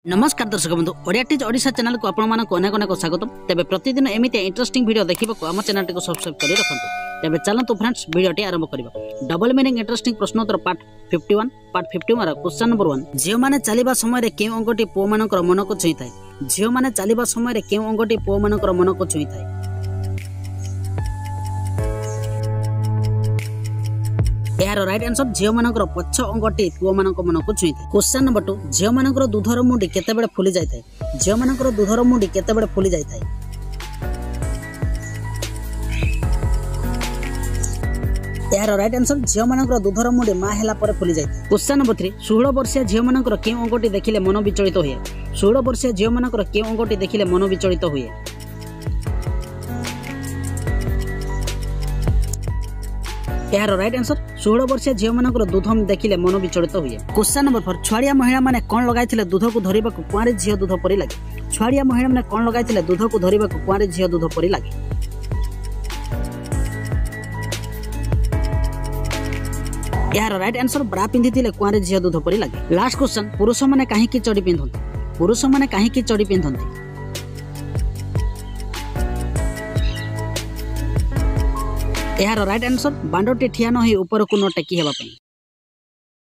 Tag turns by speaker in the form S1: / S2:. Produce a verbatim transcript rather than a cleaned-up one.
S1: नमस्कार दर्शक बंधु ओडिया टीच ओडिशा चैनल को आपण मानक अनेक अनेक स्वागत। तेबे प्रतिदिन एमिति इंटरेस्टिंग वीडियो देखिबा को हम चैनल को सब्सक्राइब करि रखंतु। तेबे चलंतु फ्रेंड्स वीडियोटी आरंभ करिबा। डबल मीनिंग इंटरेस्टिंग प्रश्नोत्तर पार्ट इक्यावन पार्ट इक्यावन क्वेश्चन नंबर वन। झियो माने चलिबा समय रे केउ अंगटी पो मानकर मन को छुई थाए। झियो माने चलिबा समय रे केउ अंगटी पो मानकर मन को छुई थाए। यार राइट आंसर झियो मानकर पछ अंगटी पुओ मानक मन को छुई थाए। Question number two. झियो मानकर दूधर मुंडी केते बेले फुली जाय थाए। झियो मानकर दूधर मुंडी केते बेले फुली जाय थाए। यार राइट आंसर झियो मानकर दूधर मुंडी मा हेला पर फुली जाय थाए। Question number three. सोलह वर्षीय झियो मानकर केउ अंगटी देखिले मन विचलित होय। सोलह वर्षीय झियो मानकर केउ अंगटी देखिले मन विचलित होय। यार राइट आंसर सोलह वर्षीय झियो मानकर दूध देखिले मन विचलित हुए। Question number four. छुआड़िया महिला माने कोन लगाइथिले दूध को धरिबा को कुआरे झियो दूध परि लागे। छुआड़िया महिला माने कोन लगाइथिले दूध को धरिबा को कुआरे झियो दूध परि लागे। यार राइट आंसर ब्रा पिंधिथिले कुआरे झियो दूध परि लागे। Last question. पुरुष माने काहे की चडी पिंधंती। पुरुष माने काहे की चडी पिंधंती। यार राइट आंसर बांडोटी ठिया न होई ऊपर को न टेकी हेबा पई।